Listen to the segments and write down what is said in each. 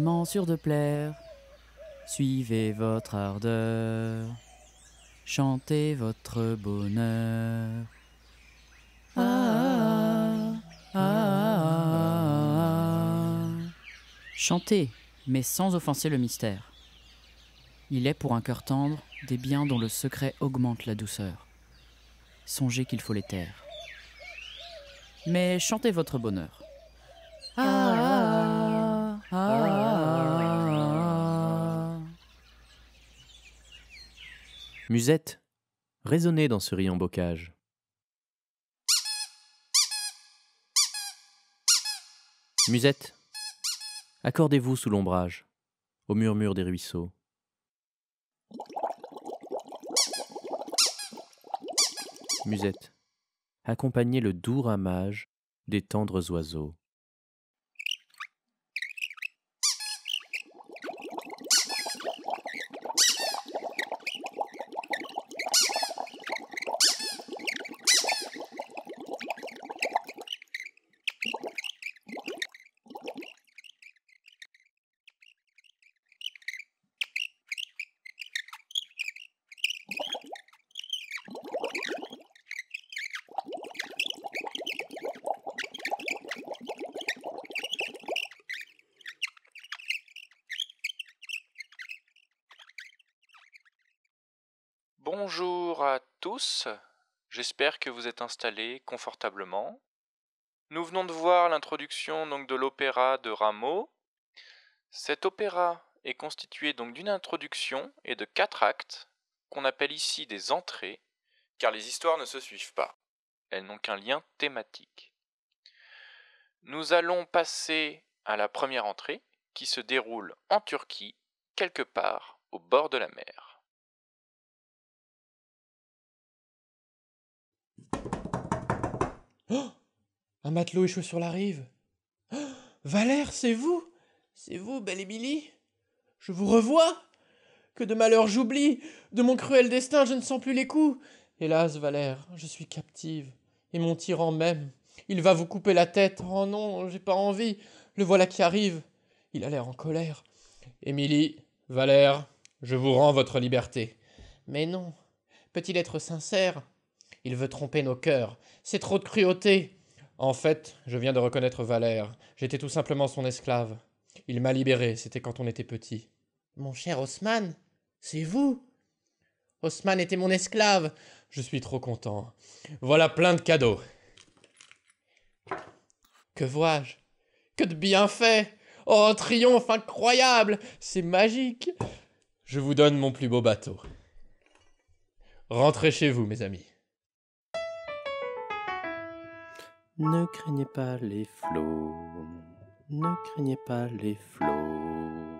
tellement sûr de plaire. Suivez votre ardeur, chantez votre bonheur. Ah, ah, ah, ah. Chantez, mais sans offenser le mystère. Il est pour un cœur tendre des biens dont le secret augmente la douceur. Songez qu'il faut les taire. Mais chantez votre bonheur. Ah, ah, ah, ah. Musette, résonnez dans ce riant bocage. Musette, accordez-vous sous l'ombrage, au murmure des ruisseaux. Musette, accompagnez le doux ramage des tendres oiseaux. Bonjour à tous, j'espère que vous êtes installés confortablement. Nous venons de voir l'introduction donc de l'opéra de Rameau. Cet opéra est constitué donc d'une introduction et de 4 actes, qu'on appelle ici des entrées, car les histoires ne se suivent pas. Elles n'ont qu'un lien thématique. Nous allons passer à la première entrée, qui se déroule en Turquie, quelque part au bord de la mer. Oh, un matelot échoué sur la rive. Oh, Valère, c'est vous? C'est vous, belle Émilie? Je vous revois? Que de malheur j'oublie! De mon cruel destin, je ne sens plus les coups. Hélas, Valère, je suis captive. Et mon tyran même. Il va vous couper la tête. Oh non, j'ai pas envie. Le voilà qui arrive. Il a l'air en colère. Émilie, Valère, je vous rends votre liberté. Mais non. Peut-il être sincère? Il veut tromper nos cœurs. C'est trop de cruauté. En fait, je viens de reconnaître Valère. J'étais tout simplement son esclave. Il m'a libéré, c'était quand on était petit. Mon cher Haussmann, c'est vous? Haussmann était mon esclave. Je suis trop content. Voilà plein de cadeaux. Que vois-je? Que de bienfaits! Oh, un triomphe incroyable! C'est magique! Je vous donne mon plus beau bateau. Rentrez chez vous, mes amis. Ne craignez pas les flots, ne craignez pas les flots.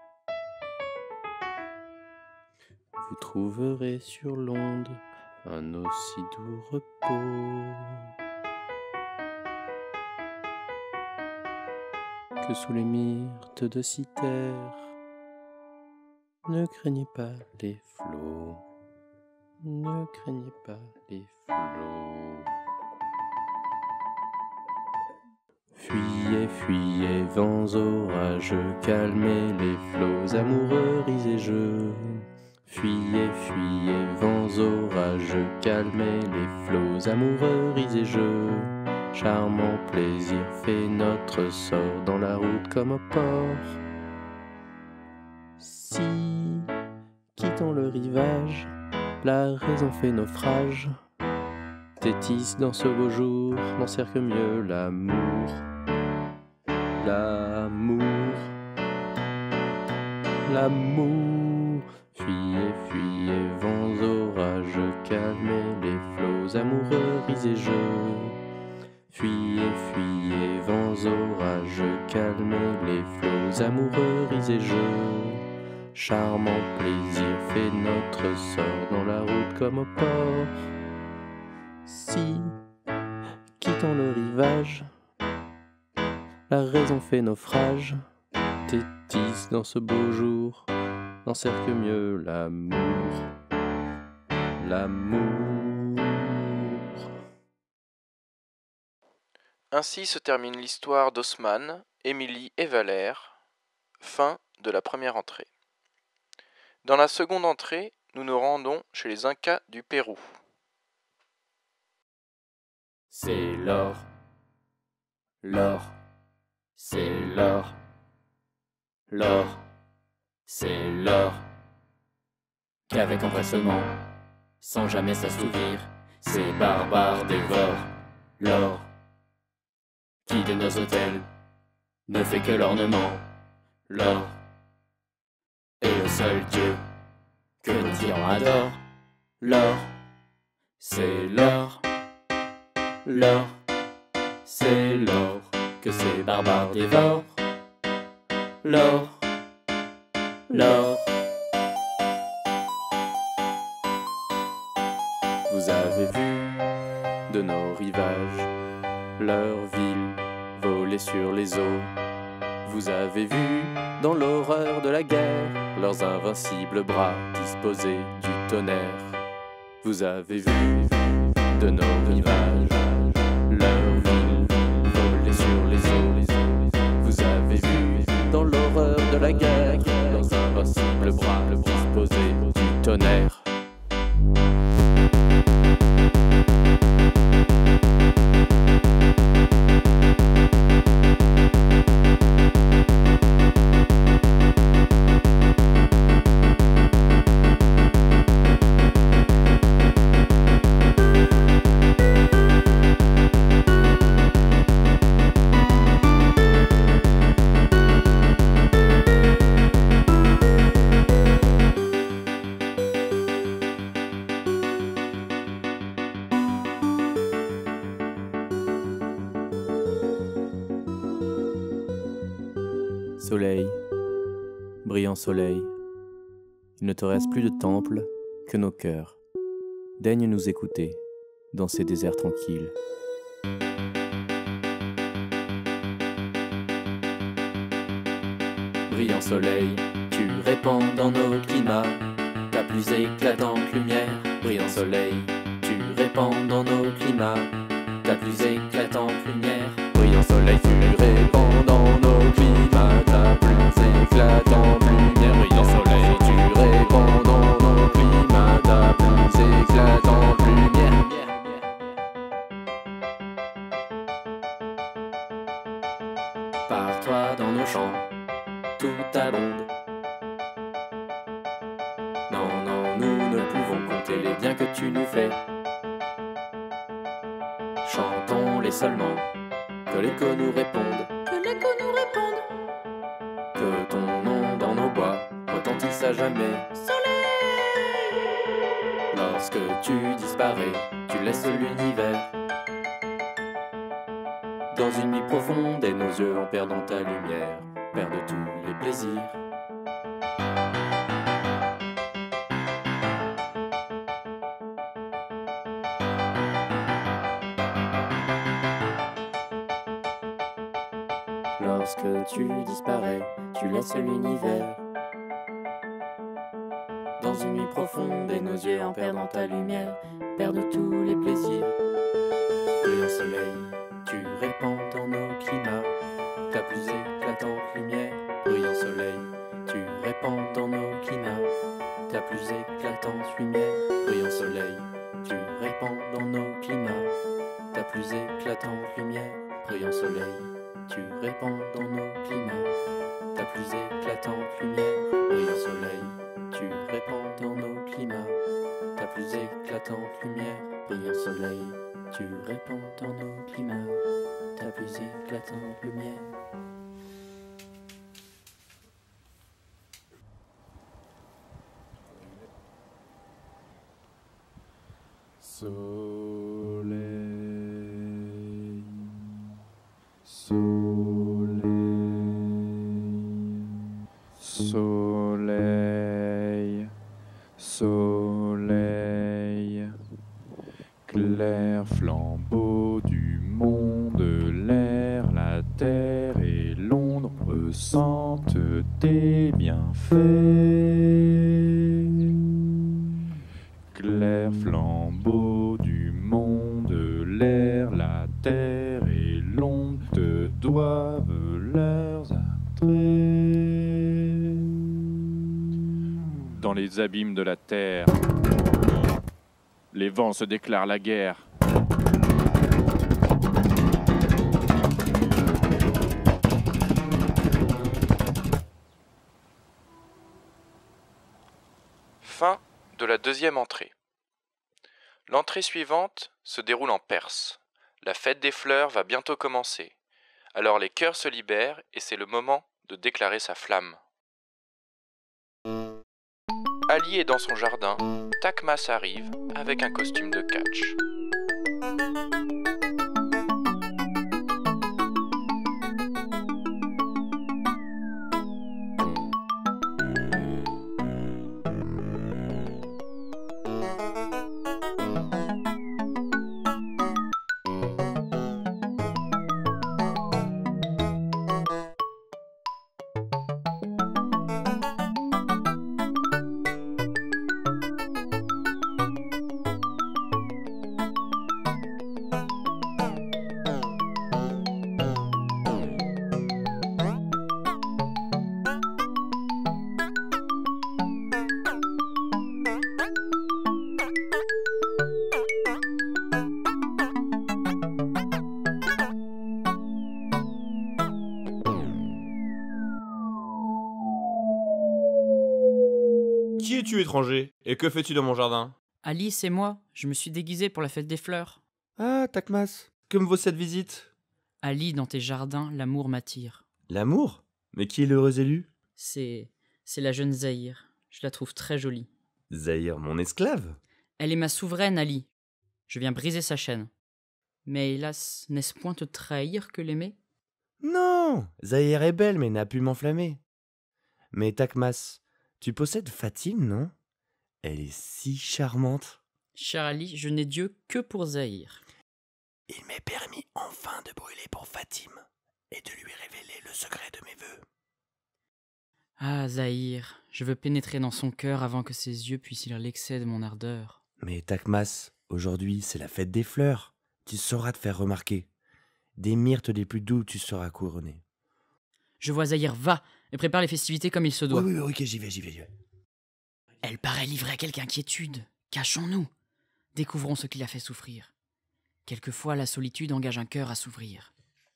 Vous trouverez sur l'onde un aussi doux repos que sous les myrtes de Cythère. Ne craignez pas les flots, ne craignez pas les flots. Fuyez, fuyez, vents orageux, calmez les flots amoureux, risez-je. Fuyez, fuyez, vents orageux, calmez les flots amoureux, risez-je. Charmant plaisir fait notre sort dans la route comme au port. Si, quittons le rivage, la raison fait naufrage. Tétis dans ce beau jour, n'encercle mieux l'amour. L'amour, l'amour. Fuyez, fuyez, vents orageux, calmez les flots amoureux, risez-je. Fuyez, fuyez, vents orageux, calmez les flots amoureux, risez-je. Charmant plaisir fait notre sort dans la route comme au port. Si, quittons le rivage, la raison fait naufrage. Tétis dans ce beau jour, n'encercle mieux l'amour. L'amour. Ainsi se termine l'histoire d'Haussmann, Émilie et Valère, fin de la première entrée. Dans la seconde entrée, nous nous rendons chez les Incas du Pérou. C'est l'or, l'or, c'est l'or, l'or, c'est l'or. Qu'avec empressement, sans jamais s'assouvir, ces barbares dévorent l'or, qui de nos hôtels ne fait que l'ornement, l'or, et le seul Dieu que nos tyrans adorent, l'or, c'est l'or, l'or, c'est l'or que ces barbares dévorent, l'or, l'or. Vous avez vu de nos rivages leurs villes voler sur les eaux. Vous avez vu dans l'horreur de la guerre leurs invincibles bras disposés du tonnerre. Vous avez vu de nos rivages leurs villes voler sur les eaux. Vous avez vu dans l'horreur de la guerre leurs invincibles bras disposés du tonnerre. Soleil, brillant soleil, il ne te reste plus de temple que nos cœurs. Daigne nous écouter dans ces déserts tranquilles. Brillant soleil, tu répands dans nos climats ta plus éclatante lumière. Brillant soleil, tu répands dans nos climats ta plus éclatante lumière. Brillant soleil, tu répands dans nos climats ta plus éclatante lumière. Brillant soleil, tu répands dans nos climats ta plus éclatante lumière. Par toi dans nos champs, tout abonde. Non, non, nous ne pouvons compter les biens que tu nous fais. Chantons-les seulement, que l'écho nous réponde. Que l'écho nous réponde. Que ton nom dans nos bois retentisse à jamais. Soleil! Lorsque tu disparais, tu laisses l'univers dans une nuit profonde et nos yeux en perdant ta lumière perdent tous les plaisirs. Lorsque tu disparais, tu laisses l'univers dans une nuit profonde et nos yeux en perdant ta lumière perdent tous les plaisirs. Brillant soleil, tu répands dans nos climats ta plus éclatante lumière. Brillant soleil, tu répands dans nos climats ta plus éclatante lumière. Brillant soleil, tu répands dans nos climats ta plus éclatante lumière. Brillant soleil, tu répands dans nos climats ta plus éclatante lumière. Brillant soleil, tu répands dans nos climats ta plus éclatante lumière. Brillant soleil, tu répands dans nos climats ta plus éclatante lumière. Soleil, soleil, soleil, soleil, clair flambeau du monde, l'air, la terre et l'ombre ressentent tes bienfaits. Clair flambeau du monde, l'air, la terre et l'ombre te doivent leurs attraits. dans les abîmes de la terre. Les vents se déclarent la guerre. Fin de la deuxième entrée. L'entrée suivante se déroule en Perse. La fête des fleurs va bientôt commencer. Alors les cœurs se libèrent et c'est le moment de déclarer sa flamme. Ali est dans son jardin, Takmas arrive avec un costume de catch. Qui es-tu, étranger? Et que fais-tu dans mon jardin? Ali, c'est moi. Je me suis déguisé pour la fête des fleurs. Ah, Takmas, que me vaut cette visite? Ali, dans tes jardins, l'amour m'attire. L'amour? Mais qui est l'heureux élu? C'est la jeune Zahir. Je la trouve très jolie. Zahir, mon esclave? Elle est ma souveraine, Ali. Je viens briser sa chaîne. Mais hélas, n'est-ce point te trahir que l'aimer? Non, Zahir est belle, mais n'a pu m'enflammer. Mais Takmas, tu possèdes Fatim, non? Elle est si charmante. Cher Ali, je n'ai Dieu que pour Zahir. Il m'est permis enfin de brûler pour Fatim et de lui révéler le secret de mes vœux. Ah, Zahir, je veux pénétrer dans son cœur avant que ses yeux puissent lire l'excès de mon ardeur. Mais Takmas, aujourd'hui c'est la fête des fleurs. Tu sauras te faire remarquer. Des myrtes les plus doux tu seras couronné. Je vois Zahir, va, et prépare les festivités comme il se doit. Oui, ok, j'y vais. Elle paraît livrée à quelque inquiétude. Cachons-nous. Découvrons ce qui l'a fait souffrir. Quelquefois, la solitude engage un cœur à s'ouvrir.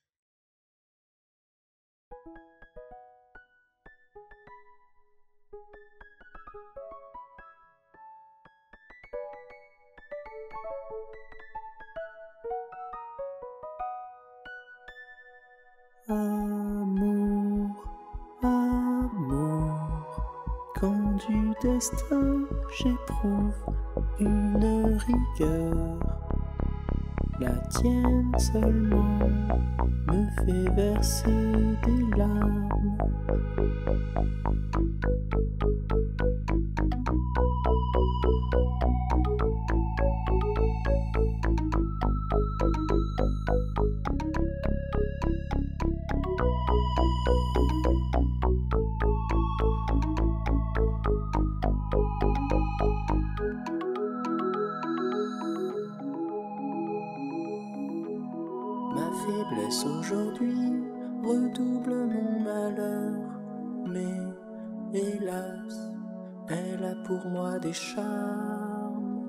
Amour, quand du destin j'éprouve une rigueur, la tienne seulement me fait verser des larmes. Ma faiblesse aujourd'hui redouble mon malheur, mais hélas, elle a pour moi des charmes.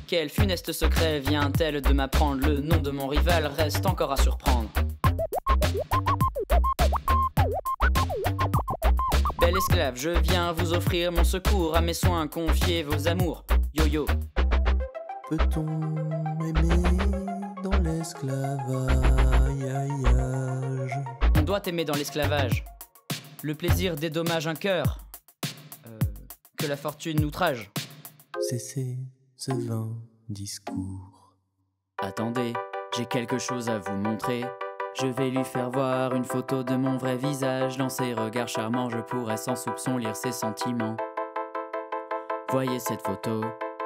Quel funeste secret vient-elle de m'apprendre? Le nom de mon rival reste encore à surprendre. Bel esclave, je viens vous offrir mon secours. À mes soins, confiez vos amours. Yo-yo. Peut-on aimer dans l'esclavage? On doit aimer dans l'esclavage. Le plaisir dédommage un cœur. Que la fortune outrage. Cessez ce vain discours. Attendez, j'ai quelque chose à vous montrer. Je vais lui faire voir une photo de mon vrai visage. Dans ses regards charmants, je pourrais sans soupçon lire ses sentiments. Voyez cette photo.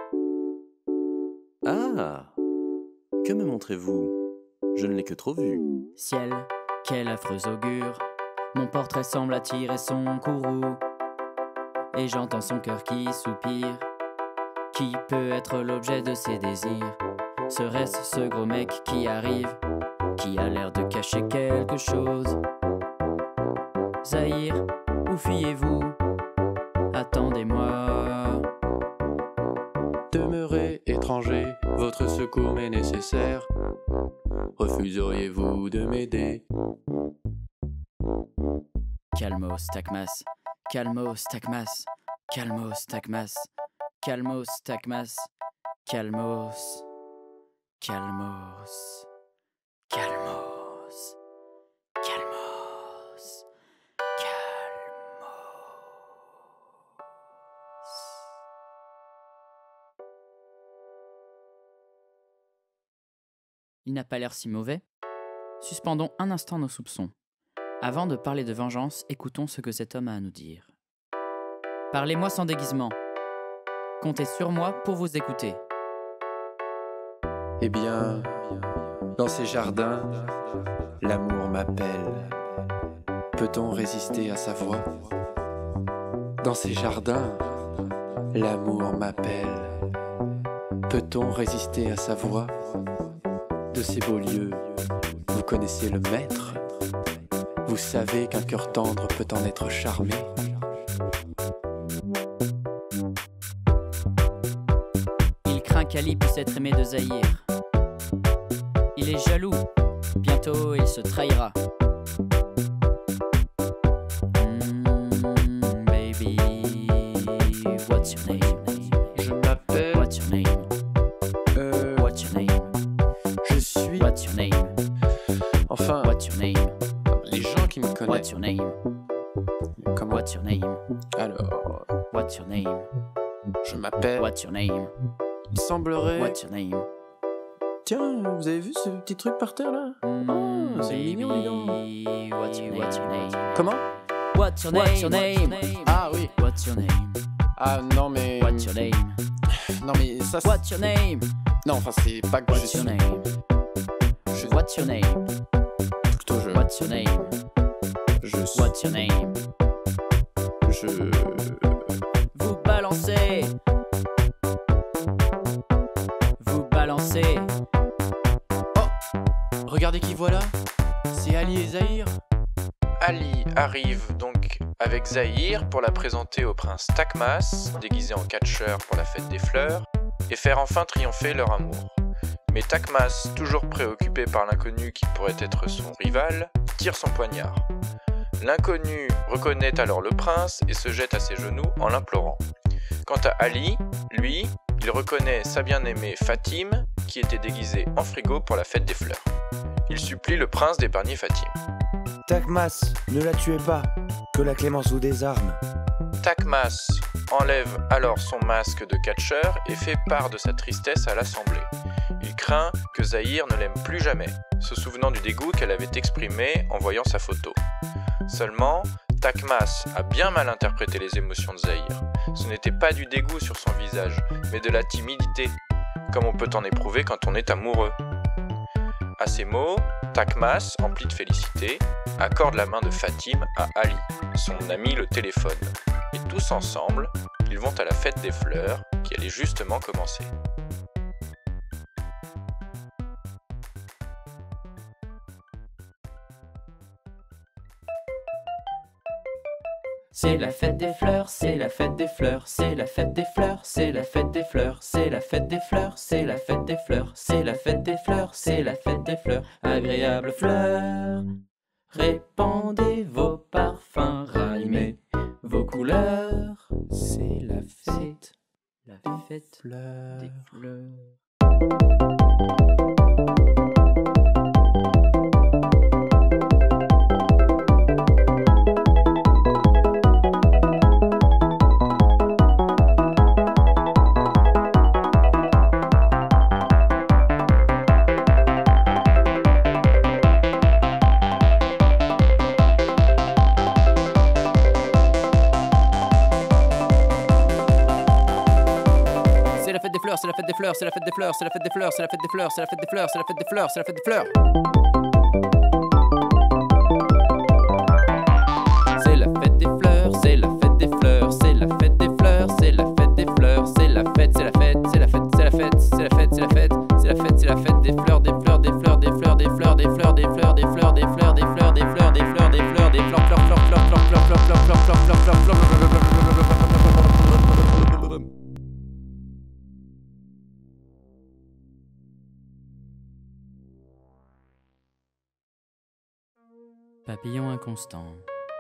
Ah! Que me montrez-vous? Je ne l'ai que trop vu. Ciel, quel affreux augure. Mon portrait semble attirer son courroux. Et j'entends son cœur qui soupire. Qui peut être l'objet de ses désirs? Serait-ce ce gros mec qui arrive, qui a l'air de cacher quelque chose? Zahir, où fuyez-vous? Attendez-moi. Demeurez étranger, votre secours m'est nécessaire. Refuseriez-vous de m'aider? Calmos, Takmas. Calmos, Takmas. Calmos, Takmas. Calmos, Takmas. Calmos. Calmos. Calmos. Calmos. Calmos. Il n'a pas l'air si mauvais. Suspendons un instant nos soupçons. Avant de parler de vengeance, écoutons ce que cet homme a à nous dire. Parlez-moi sans déguisement. Comptez sur moi pour vous écouter. Eh bien, dans ces jardins, l'amour m'appelle. Peut-on résister à sa voix? Dans ces jardins, l'amour m'appelle. Peut-on résister à sa voix? De ces beaux lieux, vous connaissez le maître? Vous savez qu'un cœur tendre peut en être charmé? Il craint qu'Ali puisse être aimé de Zahir. Il est jaloux, bientôt il se trahira. Baby, what's your name? Je m'appelle... What's your name? What's your name? Je suis... What's your name? Enfin, What's your name? les gens qui me What's connaissent... your name? Comment? What's your name? Alors, What's your name? je m'appelle... What's your name? Il semblerait... What's your name? Tiens, vous avez vu ce petit truc par terre là? Oh, c'est mignon, dis donc. What's your name? Comment? What's your name? Ah oui. What's your name? Ah non mais... What's your name? Non mais ça c'est... What's your name? Non, enfin c'est pas que je What's your suis... name? What's your name? Plutôt je... What's your name? Je suis... What's your name? Je... Vous balancez. Vous balancez. Regardez qui voilà. C'est Ali et Zahir. Ali arrive donc avec Zahir pour la présenter au prince Takmas, déguisé en catcheur pour la fête des fleurs, et faire enfin triompher leur amour. Mais Takmas, toujours préoccupé par l'inconnu qui pourrait être son rival, tire son poignard. L'inconnu reconnaît alors le prince et se jette à ses genoux en l'implorant. Quant à Ali, lui, il reconnaît sa bien-aimée Fatim, qui était déguisée en frigo pour la fête des fleurs. Il supplie le prince d'épargner Fatim. Takmas, ne la tuez pas, que la clémence vous désarme. Takmas enlève alors son masque de catcheur et fait part de sa tristesse à l'assemblée. Il craint que Zahir ne l'aime plus jamais, se souvenant du dégoût qu'elle avait exprimé en voyant sa photo. Seulement, Takmas a bien mal interprété les émotions de Zahir. Ce n'était pas du dégoût sur son visage, mais de la timidité, comme on peut en éprouver quand on est amoureux. À ces mots, Takmas, empli de félicité, accorde la main de Fatim à Ali, son ami le téléphone. Et tous ensemble, ils vont à la fête des fleurs qui allait justement commencer. C'est la fête des fleurs, c'est la fête des fleurs, c'est la fête des fleurs, c'est la fête des fleurs, c'est la fête des fleurs, c'est la fête des fleurs, c'est la fête des fleurs, c'est la fête des fleurs, agréables fleurs. Répandez vos parfums, ramenez vos couleurs. C'est la fête Des fleurs. C'est la fête des fleurs, c'est la fête des fleurs, c'est la fête des fleurs, c'est la fête des fleurs, c'est la fête des fleurs, c'est la fête des fleurs, c'est la fête des fleurs, c'est la fête des fleurs. C'est la fête des fleurs, c'est la fête des fleurs, c'est la fête des fleurs, c'est la fête des fleurs, c'est la fête, c'est la fête, c'est la fête, c'est la fête, c'est la fête, c'est la fête, c'est la fête, c'est la fête des fleurs, des fleurs, des fleurs, des fleurs, des fleurs, des fleurs, des fleurs, des fleurs, des fleurs, des fleurs, des fleurs, des fleurs, des fleurs, des fleurs, fleurs, fleurs, fleurs, fleurs, fleurs, fleurs, fleurs, fleurs, fleurs, fleurs, fleurs, fleurs. Papillon inconstant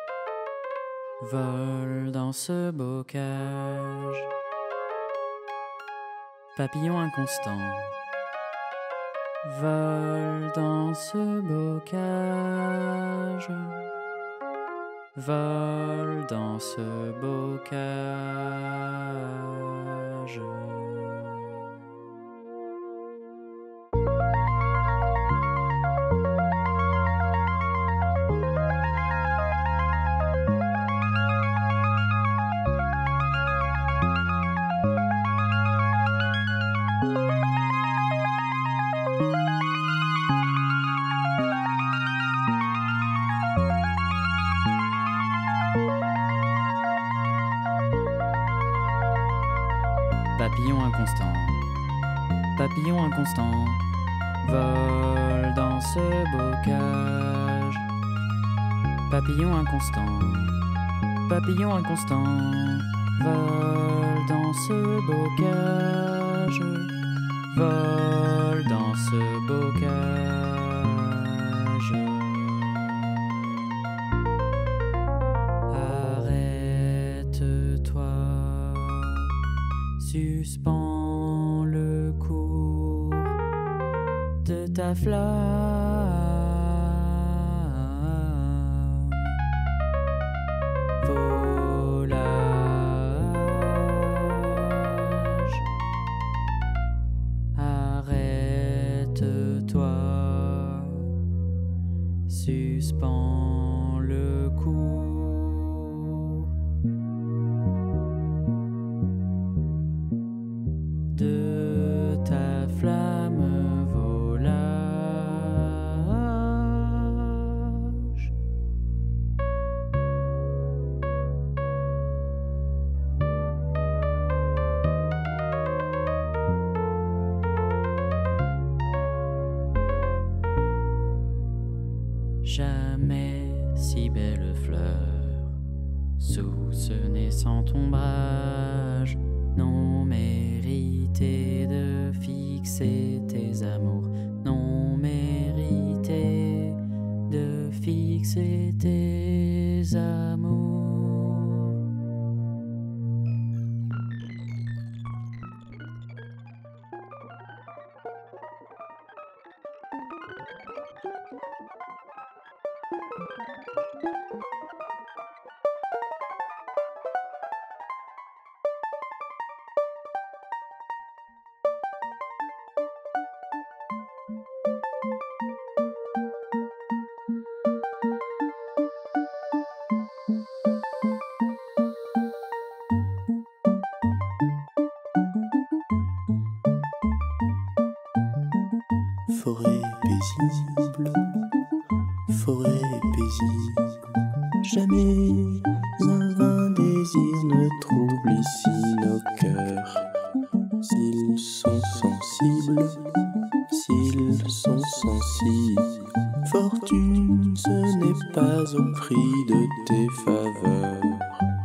vole dans ce bocage. Papillon inconstant vole dans ce bocage. Vole dans ce bocage. Papillon inconstant, papillon inconstant, vole dans ce bocage. Papillon inconstant, papillon inconstant, vole dans ce bocage. Vole dans ce bocage. Arrête-toi. Suspends le cours de ta flamme. Volage. Arrête-toi. Suspends le cours. De ta flamme volage. Jamais si belle fleur sous ce naissant ombrage non mérité de fixer tes amours, non mérité de fixer tes amours. Forêt paisible, forêt paisible, jamais un vain désir ne trouble ici nos cœurs. S'ils sont sensibles, s'ils sont sensibles, fortune, ce n'est pas au prix de tes faveurs.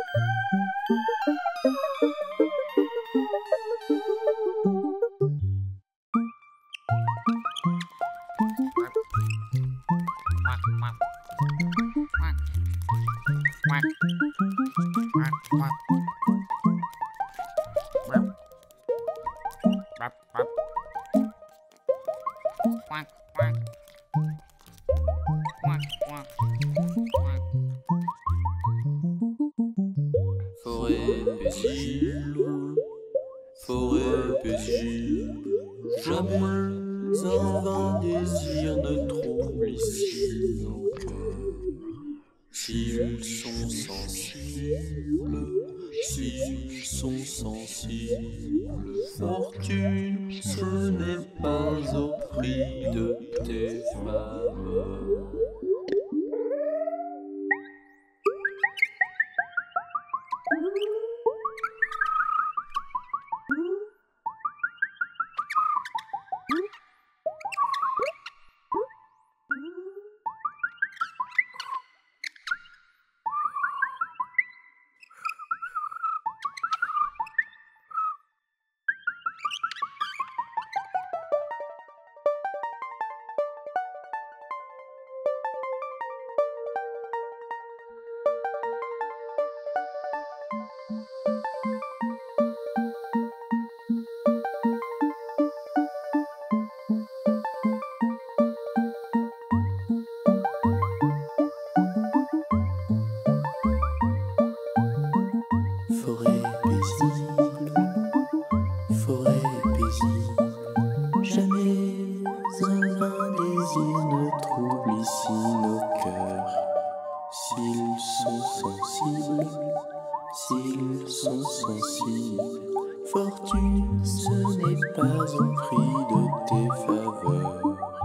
Forêt paisible, forêt paisible, jamais un vain désir ne trouble ici nos cœurs. S'ils sont sensibles, s'ils sont sensibles, fortune, ce n'est pas au prix de tes faveurs. Forêt paisible, forêt paisible, jamais un vain désir ne trouble ici nos cœurs. S'ils sont sensibles, s'ils sont sensibles, fortune, ce n'est pas au prix de tes faveurs.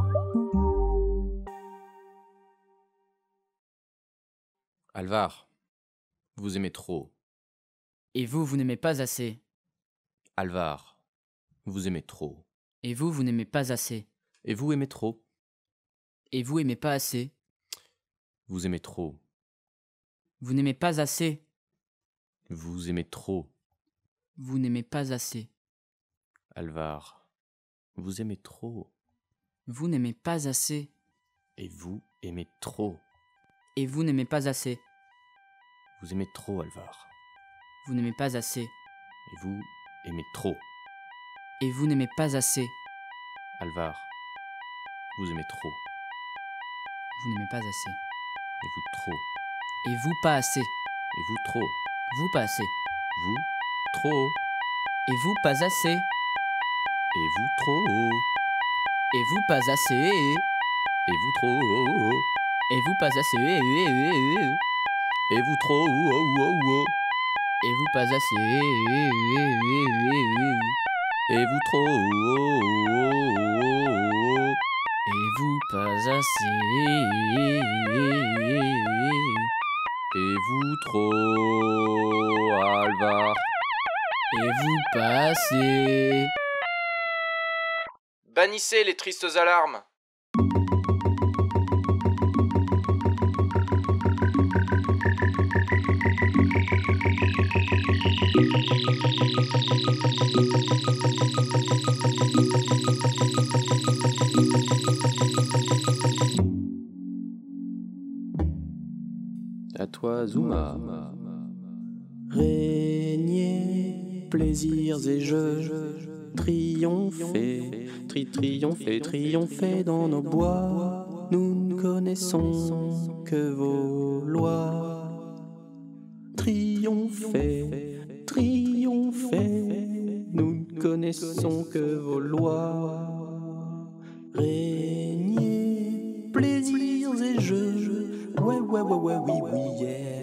Alvar, vous aimez trop. Et vous, vous n'aimez pas assez. Alvar, vous aimez trop. Et vous, vous n'aimez pas assez. Et vous aimez trop. Et vous aimez pas assez. Vous aimez trop. Vous n'aimez pas assez. Vous aimez trop. Vous n'aimez pas assez. Alvar, vous aimez trop. Vous n'aimez pas assez. Et vous aimez trop. Et vous n'aimez pas assez. Vous aimez trop, Alvar. Vous n'aimez pas assez. Et vous aimez trop. Et vous n'aimez pas assez. Alvar, vous aimez trop. Vous n'aimez pas assez. Et vous trop. Et vous pas assez. Et vous trop. Vous pas assez. Vous trop. Et vous pas assez. Et vous trop. Et vous pas assez. Et vous trop. Et vous pas assez. Et vous trop. Et vous pas assez. Et vous trop. Et vous pas assez. Et vous trop, Alvar. Et vous pas assez. Bannissez les tristes alarmes. À toi, Zuma. Régnez, plaisirs et jeux, triomphez, triomphez dans nos bois. Nous ne connaissons que vos lois. Triomphez, nous ne connaissons que vos lois. Régnez, plaisirs et jeux, ouais, oui, yeah.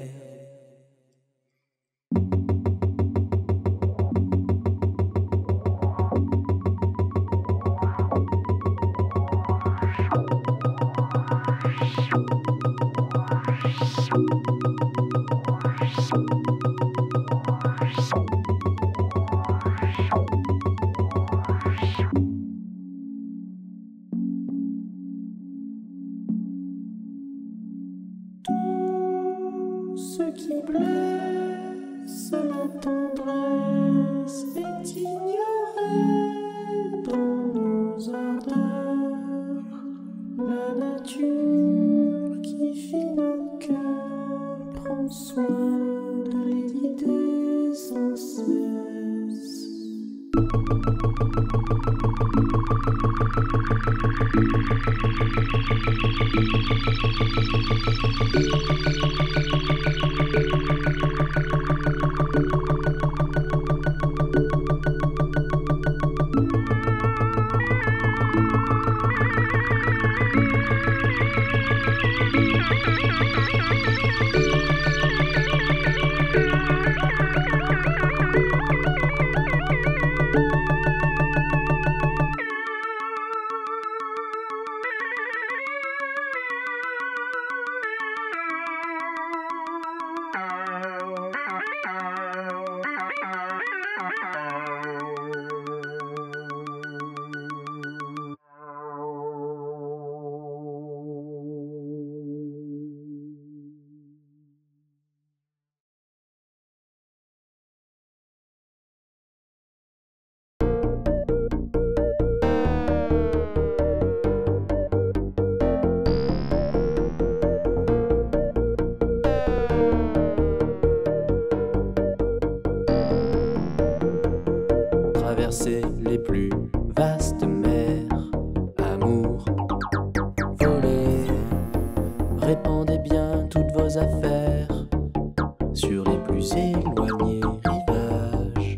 Traverser les plus vastes mers, amour, voler, répandez bien toutes vos affaires sur les plus éloignés rivages.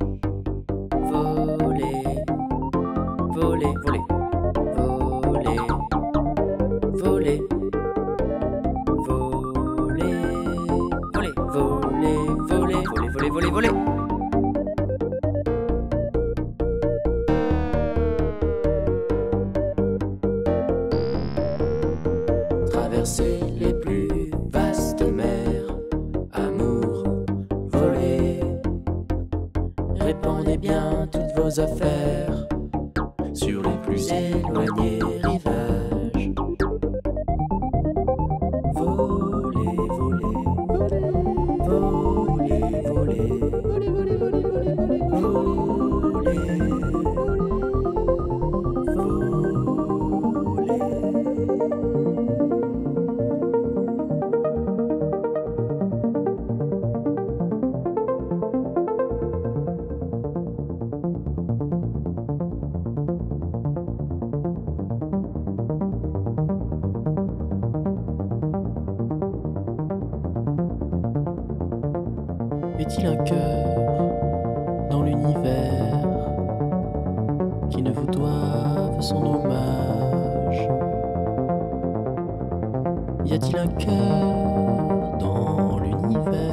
Voler, voler, voler, voler, voler, voler, voler, voler, voler, voler, voler. Traverser les plus vastes mers, amour, voler, répandez bien toutes vos affaires sur les plus éloignés rivages. Voler, voler, voler, voler, voler, voler, voler, Est-il un cœur dans l'univers qui ne vous doive son hommage? Y a-t-il un cœur dans l'univers?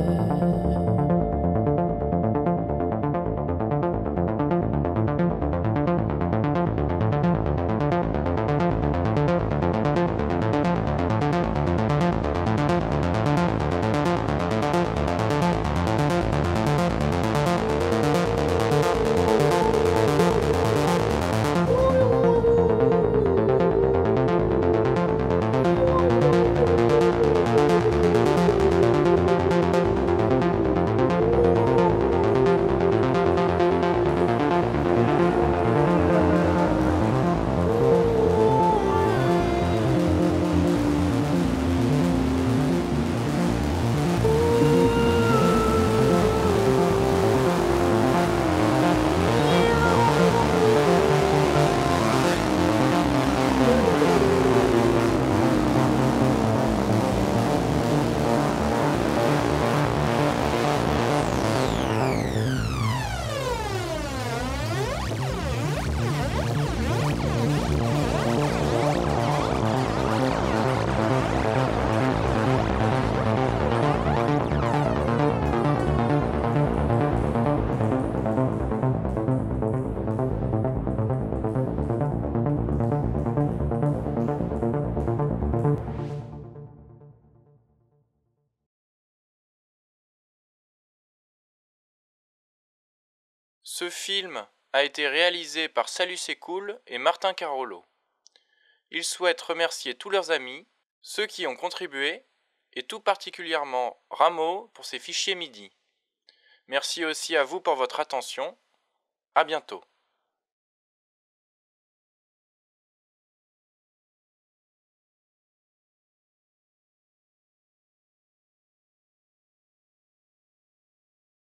Ce film a été réalisé par Salut c'est cool et Martin Carollo. Ils souhaitent remercier tous leurs amis, ceux qui ont contribué, et tout particulièrement Rameau pour ses fichiers MIDI. Merci aussi à vous pour votre attention. À bientôt.